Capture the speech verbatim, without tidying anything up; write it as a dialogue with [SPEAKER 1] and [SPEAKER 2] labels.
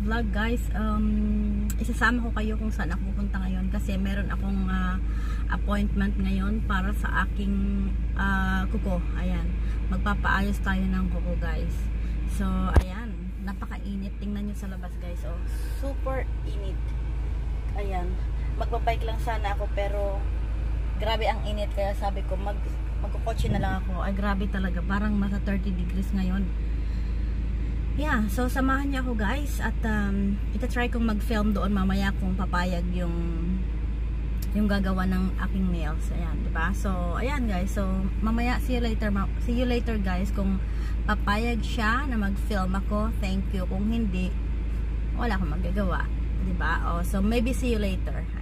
[SPEAKER 1] vlog guys. Um, isasama ko kayo kung saan ako pupunta ngayon kasi meron akong uh, appointment ngayon para sa aking uh, kuko. Ayan, magpapaayos tayo ng kuko guys. So ayan, napakainit. Tingnan nyo sa labas guys. Oh, super init. Ayan, magbabike lang sana ako pero grabe ang init kaya sabi ko mag magkukotse na lang ako. Ay grabe talaga, parang nasa thirty degrees ngayon. Yeah, so samahan niya ako guys at um, ita-try kong mag-film doon mamaya kung papayag yung yung gagawa ng aking nails. Ayan, 'di ba? So, ayan guys. So, mamaya see you later. See you later guys kung papayag siya na mag-film ako. Thank you. Kung hindi, wala akong magagawa, 'di ba? Oh, so maybe see you later.